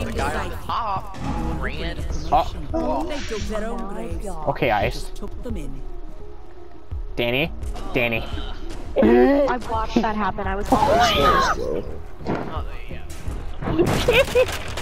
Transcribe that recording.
the guy on top ran. Oh. They took their own graves. Okay, Ice. Just took them in. Danny? Danny. I watched that happen. I was on the Oh, yeah.